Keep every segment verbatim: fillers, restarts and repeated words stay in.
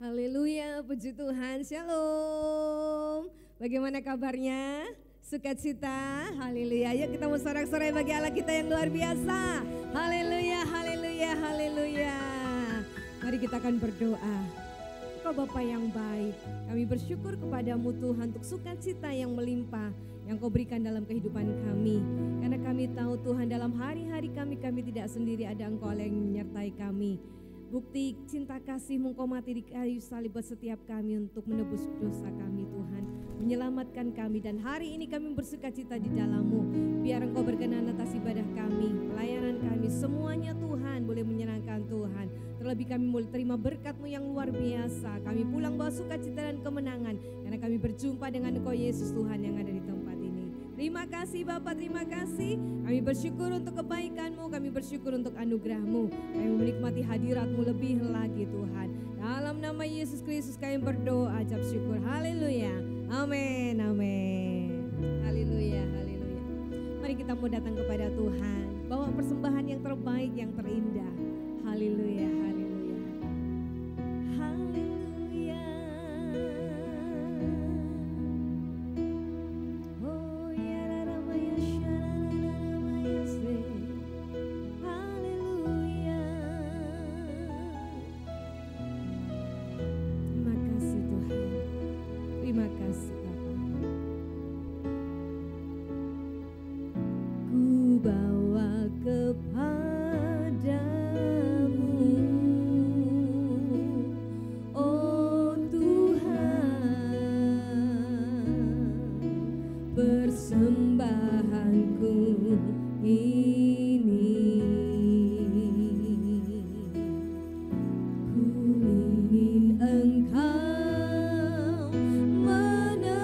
Haleluya, puji Tuhan, shalom. Bagaimana kabarnya? Sukacita, haleluya. Ayo kita mau sorak-sorai bagi Allah kita yang luar biasa. Haleluya, haleluya, haleluya. Mari kita akan berdoa. Engkau Bapa yang baik, kami bersyukur kepadamu Tuhan untuk sukacita yang melimpah yang Kau berikan dalam kehidupan kami. Karena kami tahu Tuhan dalam hari-hari kami, kami tidak sendiri, ada Engkau yang menyertai kami. Bukti cinta kasih-Mu, Engkau mati di kayu salib buat setiap kami untuk menebus dosa kami Tuhan, menyelamatkan kami, dan hari ini kami bersukacita di dalam-Mu. Biar Engkau berkenan atas ibadah kami, pelayanan kami, semuanya Tuhan boleh menyenangkan Tuhan. Terlebih kami boleh terima berkat-Mu yang luar biasa. Kami pulang bawa sukacita dan kemenangan karena kami berjumpa dengan Engkau Yesus Tuhan yang ada di tempat ini. Terima kasih Bapa, terima kasih. Kami bersyukur untuk kebaikan-Mu, kami bersyukur untuk anugerah-Mu. Kami menikmati hadirat-Mu lebih lagi Tuhan. Dalam nama Yesus Kristus kami berdoa, ucap syukur. Haleluya. Amin, amin. Haleluya, haleluya. Mari kita mau datang kepada Tuhan, bawa persembahan yang terbaik, yang terindah. Haleluya, haleluya. Haleluya. Oh ya ramaya shalala se. Haleluya. Terima kasih Tuhan. Terima kasih Bapa. Ku bawa kepada persembahanku ini, ku ingin Engkau menerima.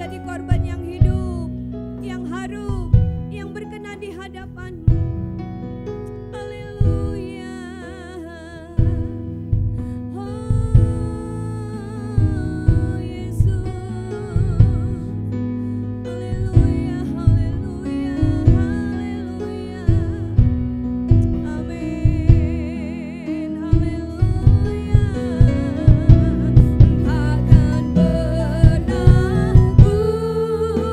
menjadi korban yang hidup, yang harum, yang berkenan di hadapan-Mu. Haleluya. Oh Yesus. Haleluya, haleluya, haleluya. Amin. Haleluya. Takkan pernah ku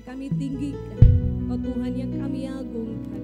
yang kami tinggikan, Kau Tuhan yang kami agungkan.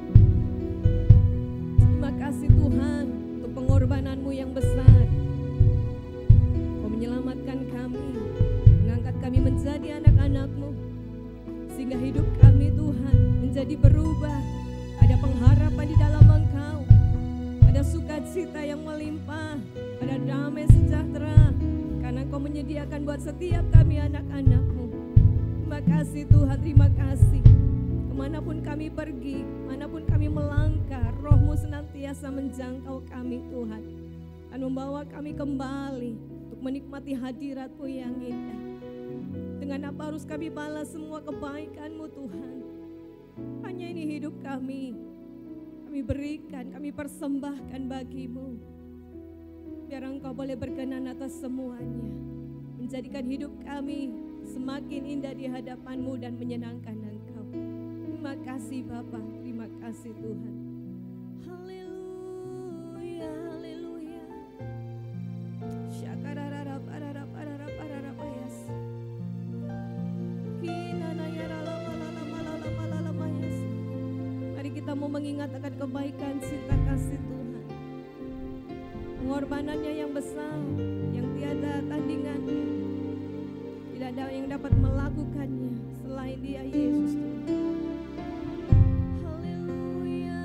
Terima kasih Tuhan untuk pengorbanan-Mu yang besar. Kau menyelamatkan kami, mengangkat kami menjadi anak-anak-Mu, sehingga hidup kami Tuhan menjadi berubah. Ada pengharapan di dalam Engkau, ada sukacita yang melimpah, ada damai sejahtera, karena Kau menyediakan buat setiap kami anak-anak-Mu. Terima kasih Tuhan, terima kasih. Kemanapun kami pergi, manapun kami melangkah, Roh-Mu senantiasa menjangkau kami Tuhan, dan membawa kami kembali untuk menikmati hadirat-Mu yang indah. Dengan apa harus kami balas semua kebaikan-Mu Tuhan? Hanya ini hidup kami, kami berikan, kami persembahkan bagi-Mu. Biar Engkau boleh berkenan atas semuanya, menjadikan hidup kami semakin indah di hadapan-Mu dan menyenangkan Engkau. Terima kasih Bapa, terima kasih Tuhan. Haleluya, haleluya. Syakarararap, ararap, ararap, ararap, ayas. Kinanayaralamalalamalalamayas. Mari kita mau mengingat akan kebaikan cinta kasih Tuhan, pengorbanannya yang besar, yang tiada tandingannya. Tidak ada yang dapat melakukannya selain Dia, Yesus Tuhan. Haleluya.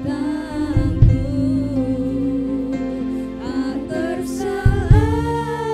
Tak tersalah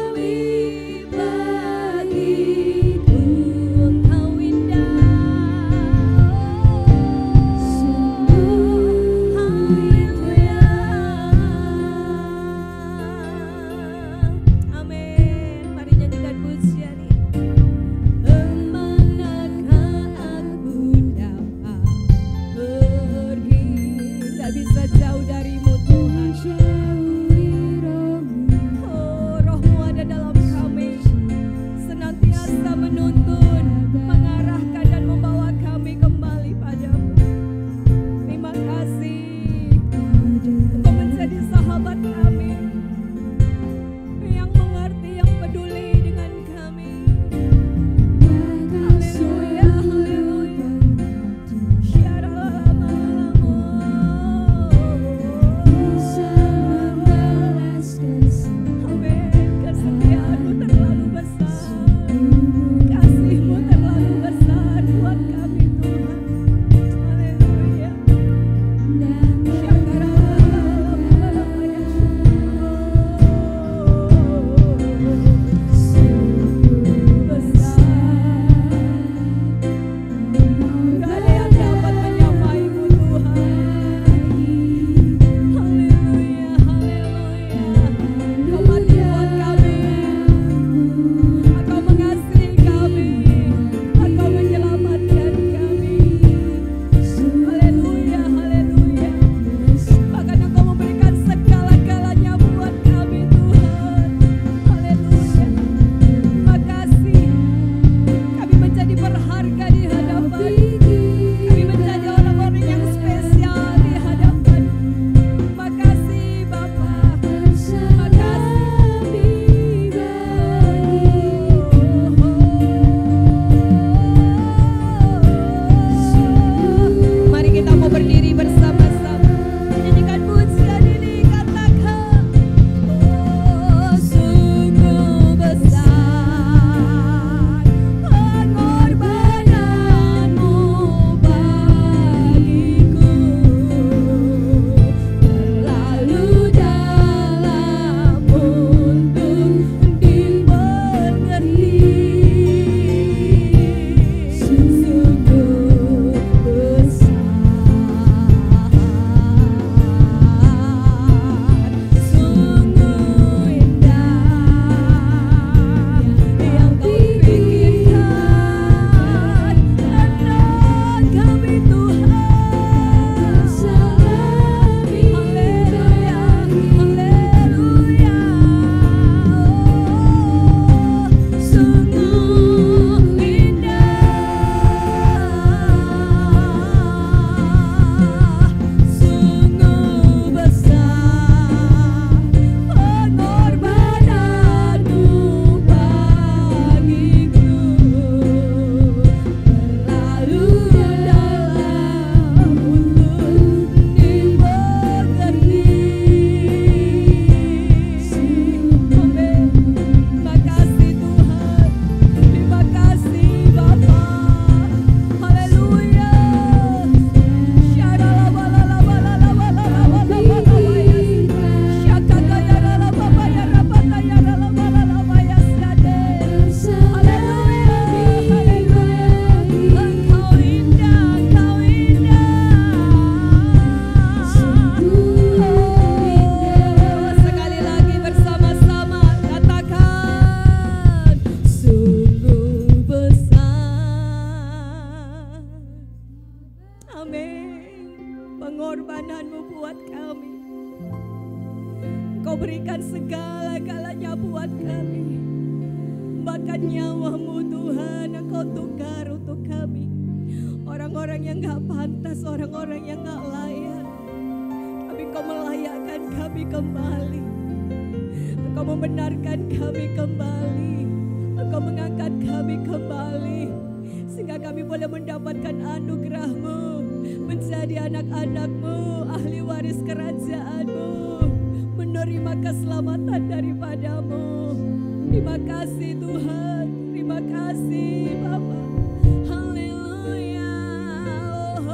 buat kami. Bahkan nyawamu Tuhan Engkau tukar untuk kami. Orang-orang yang gak pantas, orang-orang yang gak layak, tapi Engkau melayakkan kami kembali. Engkau membenarkan kami kembali. Engkau mengangkat kami kembali. Sehingga kami boleh mendapatkan anugerah-Mu, menjadi anak-anak-Mu, ahli waris kerajaan-Mu, menerima keselamatan daripada-Mu. Terima kasih Tuhan, terima kasih Bapa. Haleluya. Oh,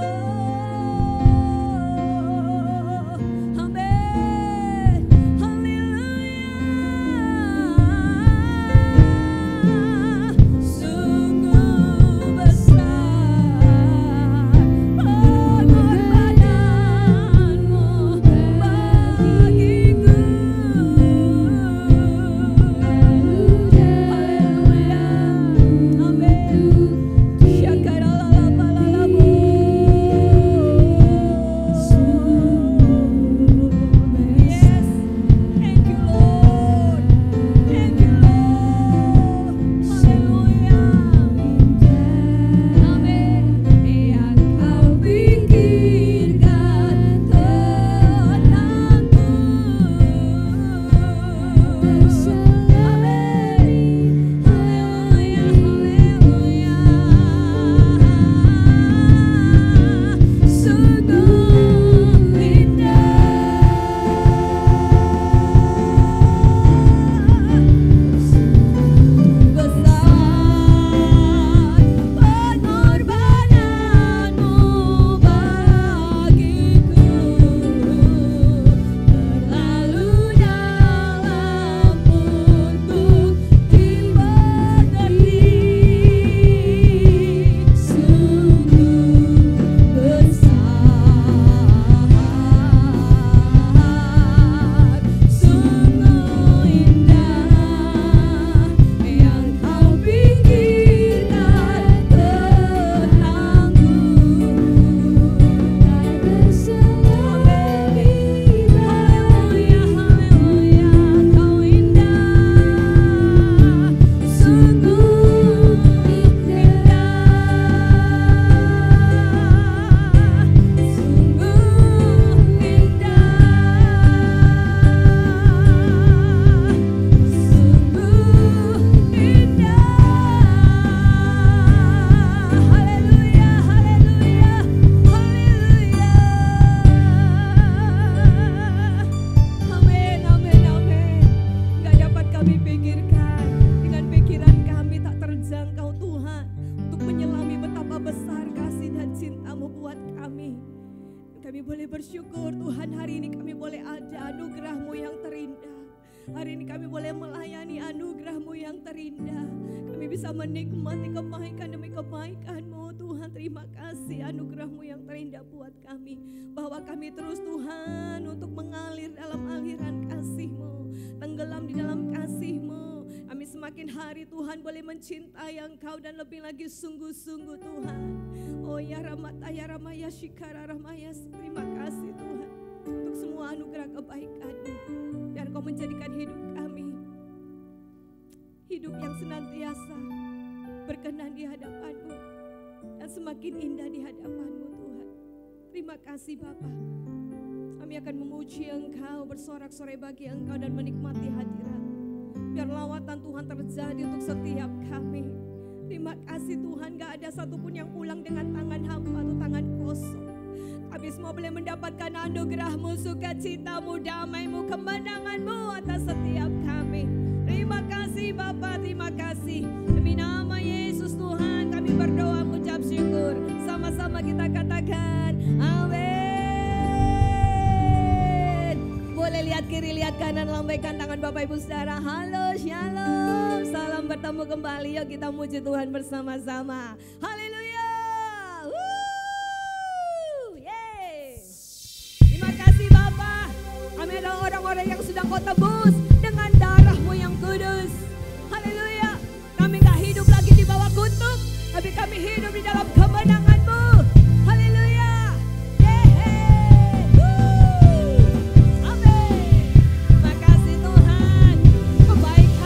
oh. Amin. Haleluya. Sungguh besar pengorbananmu bagiku. bersyukur Tuhan, hari ini kami boleh ada anugerah-Mu yang terindah. Hari ini kami boleh melayani anugerah-Mu yang terindah. Kami bisa menikmati kebaikan demi kebaikan-Mu Tuhan. Terima kasih anugerah-Mu yang terindah buat kami. Bahwa kami terus Tuhan untuk mengalir dalam aliran kasih-Mu, tenggelam di dalam kasih-Mu. Kami semakin hari Tuhan boleh mencintai Engkau dan lebih lagi sungguh-sungguh Tuhan. Oh ya Ramata ya Ramaya Shikara Ramaya, terima kasih Tuhan untuk semua anugerah kebaikan-Mu. Dan Kau menjadikan hidup kami hidup yang senantiasa berkenan di hadapan-Mu dan semakin indah di hadapan-Mu Tuhan. Terima kasih Bapa. Kami akan memuji Engkau, bersorak-sorai bagi Engkau dan menikmati hadirat. Biar lawatan Tuhan terjadi untuk setiap kami. Terima kasih Tuhan, gak ada satupun yang pulang dengan tangan hampa atau tangan kosong. Kami semua boleh mendapatkan anugerah-Mu, sukacita-Mu, damai-Mu, kemenangan-Mu atas setiap kami. Terima kasih Bapa, terima kasih. Demi nama Yesus Tuhan kami berdoa mengucap syukur. Sama-sama kita katakan amin. Boleh lihat kiri, lihat kanan, lambaikan tangan Bapak Ibu Saudara. Halo, shalom, salam bertemu kembali. Yuk kita muji Tuhan bersama-sama. Haleluya. Woo, yeay. Terima kasih Bapak. Kami adalah orang-orang yang sudah Kau tebus dengan darah-Mu yang kudus. Haleluya. Kami gak hidup lagi di bawah kutuk, tapi kami hidup di dalam kemenangan-Mu. Haleluya. Yeay. Amin. Terima kasih Tuhan. Kebaikan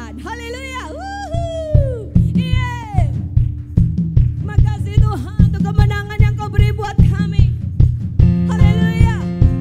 Tuhan. Haleluya. Wuhu. Yeah. Makasih Tuhan untuk kemenangan yang Kau beri buat kami. Haleluya.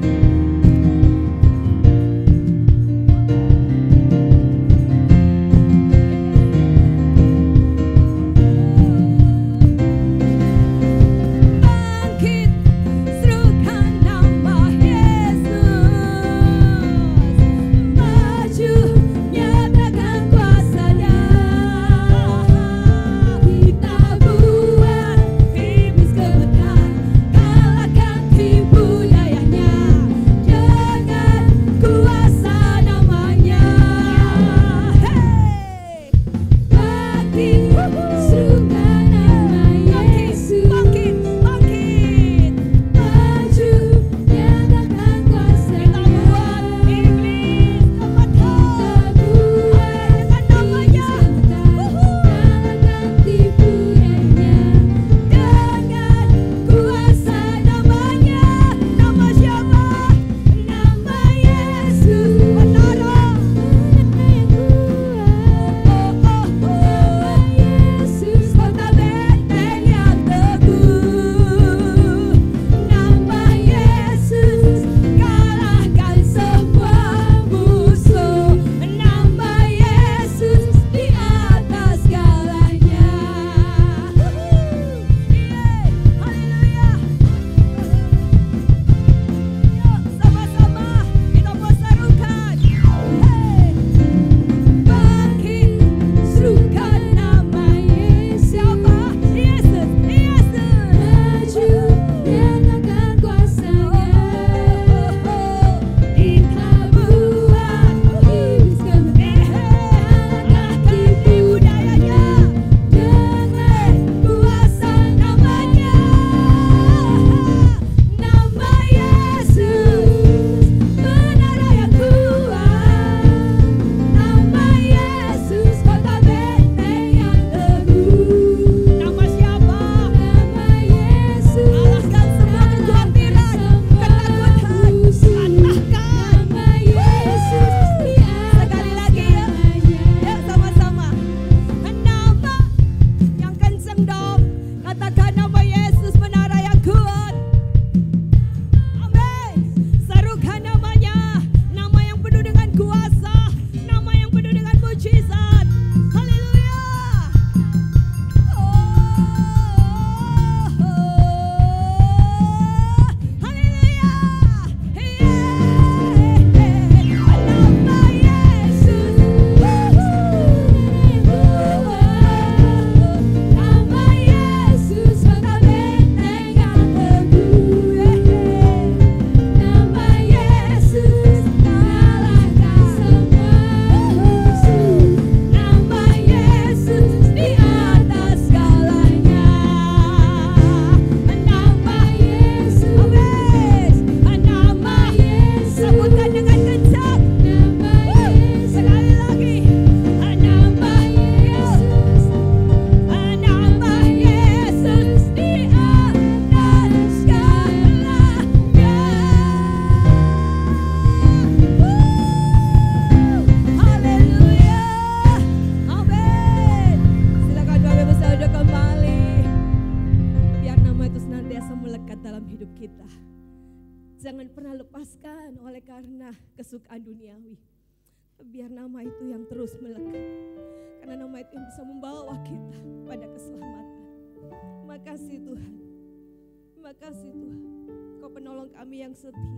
Jangan pernah lepaskan oleh karena kesukaan duniawi. Biar nama itu yang terus melekat. Karena nama itu yang bisa membawa kita pada keselamatan. Terima kasih Tuhan. Terima kasih Tuhan. Kau penolong kami yang setia.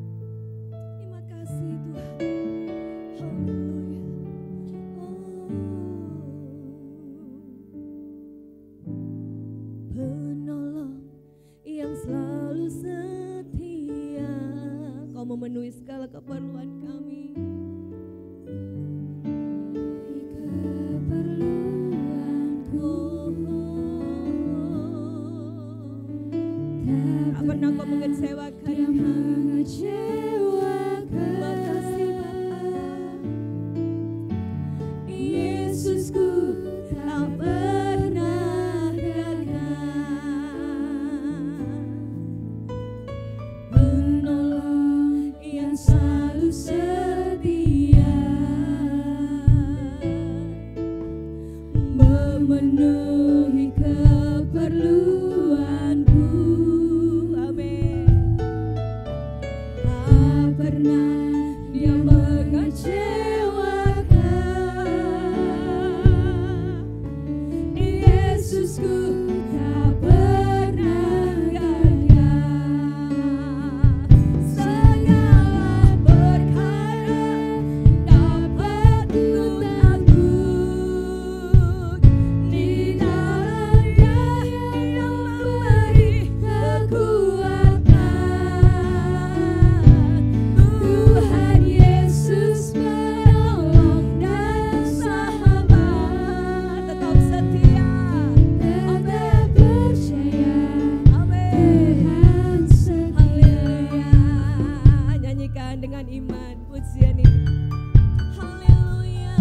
Terima kasih Tuhan. Haleluya. Oh. Penolong yang selalu setia. Kau memenuhi segala keperluan kami. Tak pernah kau mengecewakan yang mengecewakan. Makasih Bapa. Yesusku tak pernah gagal. Penolong yang selalu setia. dengan iman pujian ini. Haleluya.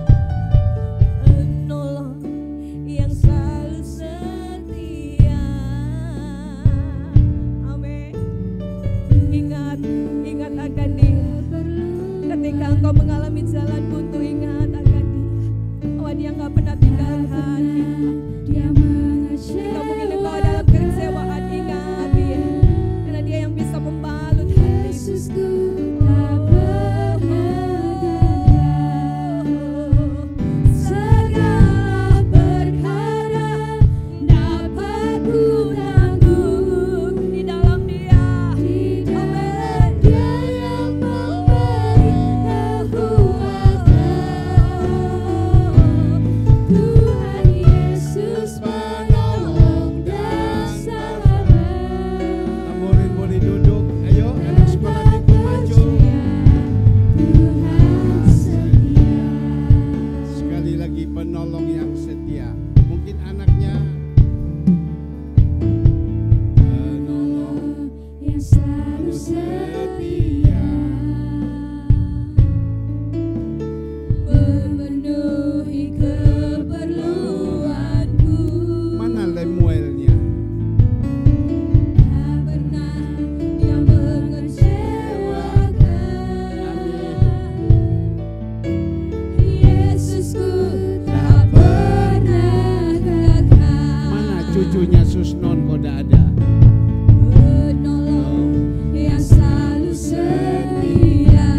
Penolong yang selalu setia. Amin. Ingat, ingat akan Dia. Ketika engkau mengalami jalan buntu, ingat akan Dia. Bahwa Dia gak pernah tinggalkan kita. Dia mengajar. Jika mungkin engkau dalam kekecewaan, ingat Dia. Karena Dia yang bisa membalut hati. Yesusku tak pernah gagal. Segala perkara dapat ku tanggung di dalam Dia. Di dalam Dia yang memberi kekuatan. Tuhan Yesus menolong dan selamat. Murid boleh duduk. Ayo anak sekolah minggu maju. Tuhan setia. Sekali lagi penolong yang setia. Mungkin anaknya penolong Yang selalu setia, memenuhi keperluanku. mana Lemuelnya? Tak pernah yang mengecewakan. Yesusku tak pernah gagal. Mana cucunya Susnon Koda ada? Penolong yang selalu setia,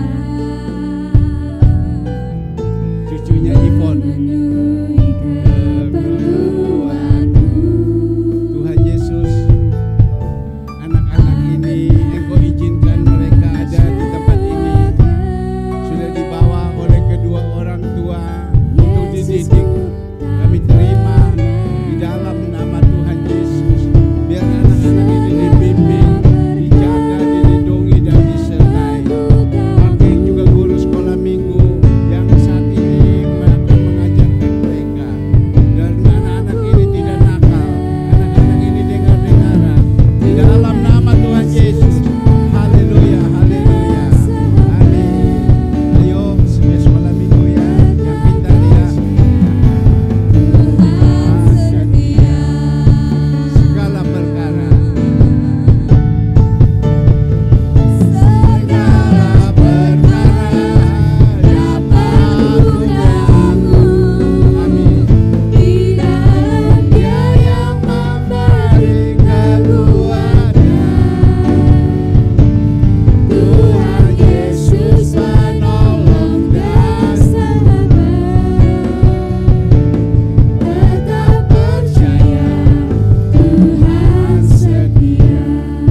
Cucunya Ivon. memenuhi keperluanku. Tuhan Yesus, anak-anak ini Engkau izinkan mereka ada di tempat ini. Sudah dibawa oleh kedua orang tua untuk dididik. Kami terima di dalam nama Tuhan Yesus. Biar anak-anak ini dibimbing, dijaga, dilindungi dan disertai. Pakai juga guru sekolah minggu yang saat ini akan mengajarkan mereka. Dan anak-anak ini tidak nakal, anak-anak ini dengar-dengaran. Di dalam nama Tuhan Yesus. Haleluya, haleluya. Amin. Ayo semua sekolah minggu ya, yang pintar ya. Tuhan setia. Segala perkara. Segala perkara dapat ku tanggung. Amin. Di dalam Dia yang memberi kekuatan. Tuhan Yesus menolong dan selamat. Tetap percaya Tuhan setia.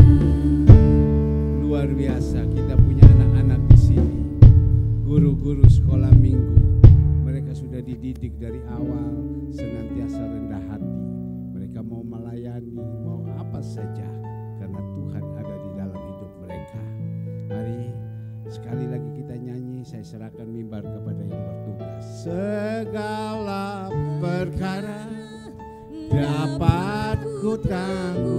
Luar biasa, kita punya anak-anak di sini. Guru-guru sekolah minggu. Mereka sudah dididik dari awal senantiasa rendah hati. Mereka mau melayani, mau apa saja karena Tuhan ada di dalam hidup mereka. Mari sekali lagi kita nyanyi, saya serahkan mimbar kepada yang bertugas. Segala perkara dapat ku tanggung.